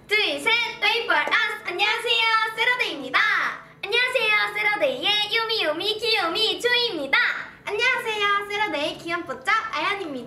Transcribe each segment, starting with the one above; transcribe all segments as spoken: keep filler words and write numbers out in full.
둘, 셋, Wait for us! 안녕하세요, 세러데이입니다. 안녕하세요, 세러데이의 요미요미 귀요미 조이입니다. 안녕하세요, 세러데이 귀염뽀짝 아연입니다.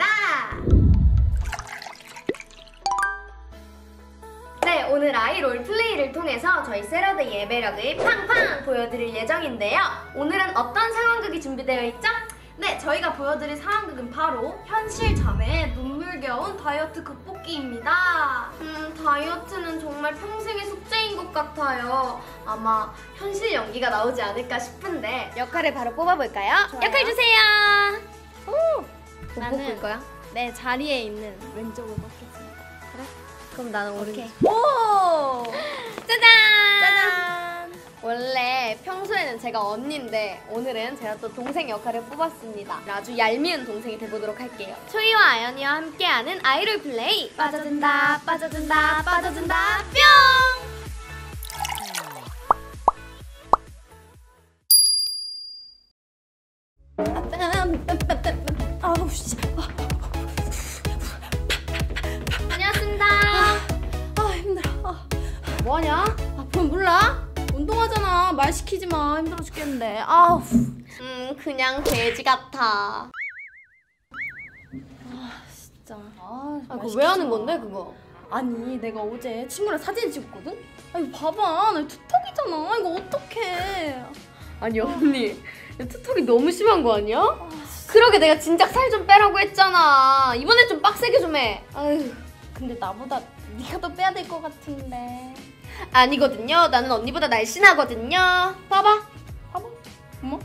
네, 오늘 아이 롤플레이를 통해서 저희 세러데이의 매력을 팡팡 보여드릴 예정인데요. 오늘은 어떤 상황극이 준비되어 있죠? 네, 저희가 보여드릴 상황극은 바로 현실참의 눈물겨운 다이어트 극복기입니다. 음, 다이어트는 정말 평생의 숙제인 것 같아요. 아마 현실 연기가 나오지 않을까 싶은데 역할을 바로 뽑아볼까요? 좋아요. 역할 주세요! 오! 뭐 나는 뽑을 거야? 내 자리에 있는 왼쪽을 뽑겠습니다. 그래? 그럼 나는 오른쪽. 오! 짜잔! 짜잔! 원래 평소에는 제가 언니인데 오늘은 제가 또 동생 역할을 뽑았습니다. 아주 얄미운 동생이 돼보도록 할게요. 초이와 아연이와 함께하는 아이돌 플레이 빠져든다 빠져든다 빠져든다 뿅! 아우 씨. 다녀왔습니다. 아 힘들어. 아, 뭐하냐? 아 그럼 몰라? 운동하잖아. 말 시키지 마. 힘들어 죽겠는데. 아우. 음 그냥 돼지 같아. 아 진짜. 아, 아 말 그거 시키지 왜 하는 마. 건데 그거? 아니 내가 어제 친구랑 사진 찍었거든? 아 이거 봐봐. 나 투턱이잖아. 이거 어떡해. 아니 언니 투턱이 너무 심한 거 아니야? 그러게 내가 진작 살 좀 빼라고 했잖아. 이번에 좀 빡세게 좀 해. 아휴. 근데 나보다 네가 더 빼야 될 것 같은데. 아니거든요. 나는 언니보다 날씬하거든요. 봐봐. 봐봐. 어머.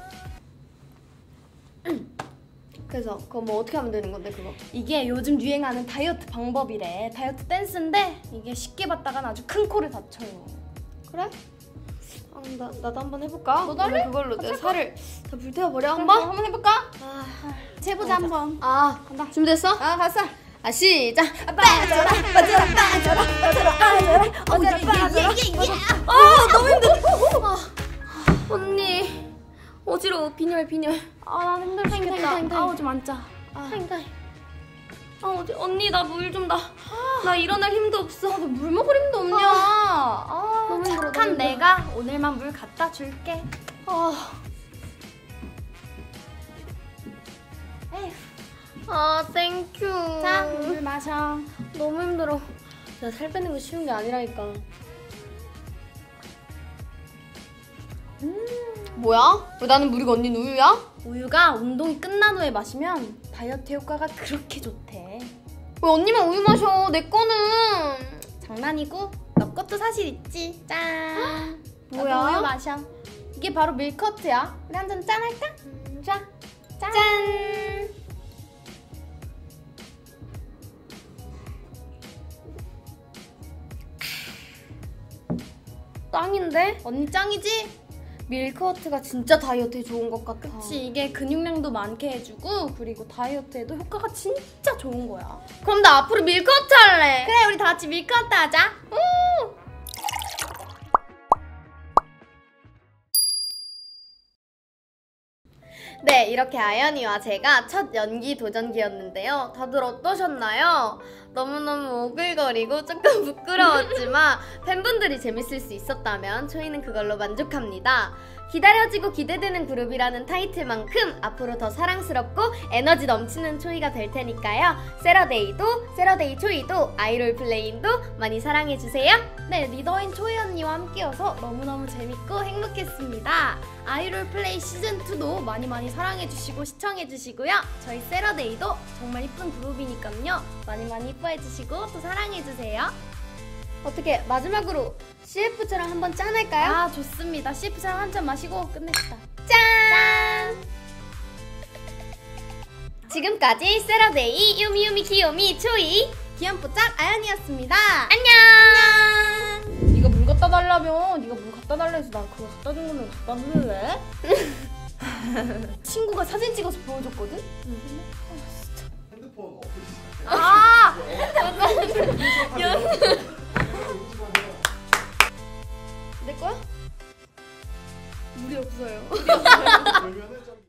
그래서 그거 뭐 어떻게 하면 되는 건데 그거? 이게 요즘 유행하는 다이어트 방법이래. 다이어트 댄스인데 이게 쉽게 봤다간 아주 큰 코를 다쳐요. 그래? 아, 나, 나도 한번 해볼까? 너도 할래? 오늘 그걸로 내 살을 다 불태워버려 그럼 한번? 한번 해볼까? 아, 재보자 한번. 아 간다. 준비됐어? 아 갔어. 아 시작! 빠져라 빠져라 빠져라 빠져라 빠져라 어져라 빠져라 아 너무 힘들어! 아, 언니 어지러워. 빈혈 빈혈. 아난 힘들어 타임, 타임, 타임, 죽겠다. 타임. 아우 좀 앉자. 아, 타임 타임. 아 어디 언니 나 물 좀 나. 나 일어날 힘도 없어. 너 물 먹을 힘도 없냐? 아, 너무 힘들어, 착한 너무 힘들어. 내가 오늘만 물 갖다 줄게. 아, 에휴. 아 땡큐. 자, 물 마셔. 너무 힘들어. 나 살 빼는 거 쉬운 게 아니라니까. 음. 뭐야? 왜 나는 물이고 언니는 우유야? 우유가 운동이 끝난 후에 마시면 다이어트 효과가 그렇게 좋대. 왜 언니만 우유 마셔? 내 거는. 장난이고 너 것도 사실 있지. 짠. 뭐야? 너도 우유 마셔. 이게 바로 밀커트야. 우리 한 잔 짠 할까? 자, 짠. 짠. 짱인데? 언니 짱이지? 밀크워트가 진짜 다이어트에 좋은 것 같아. 그치, 이게 근육량도 많게 해주고 그리고 다이어트에도 효과가 진짜 좋은 거야. 그럼 나 앞으로 밀크워트 할래. 그래, 우리 다 같이 밀커트 하자. 오! 네, 이렇게 아연이와 제가 첫 연기 도전기였는데요. 다들 어떠셨나요? 너무너무 오글거리고 조금 부끄러웠지만 팬분들이 재밌을 수 있었다면 저희는 그걸로 만족합니다. 기다려지고 기대되는 그룹이라는 타이틀만큼 앞으로 더 사랑스럽고 에너지 넘치는 초이가 될 테니까요. 세러데이도, 세러데이 초이도, 아이돌 플레이도 많이 사랑해주세요. 네, 리더인 초이 언니와 함께여서 너무너무 재밌고 행복했습니다. 아이돌 플레이 시즌이도 많이 많이 사랑해주시고 시청해주시고요. 저희 세러데이도 정말 이쁜 그룹이니까요. 많이 많이 이뻐해주시고 또 사랑해주세요. 어떻게 마지막으로 씨에프처럼 한번 짠할까요? 아, 좋습니다. 씨에프처럼 한 잔 마시고 끝냅시다. 짠! 지금까지 세러데이 요미요미 귀요미 초이 귀염뽀짝 아연이었습니다. 안녕! 네가 물 갖다 달라며. 네가 물 갖다 달라 해서 나 그거 갖다 준 건데 갖다 줄래? 친구가 사진 찍어서 보여줬거든? 핸드폰 없으시죠? 아! 연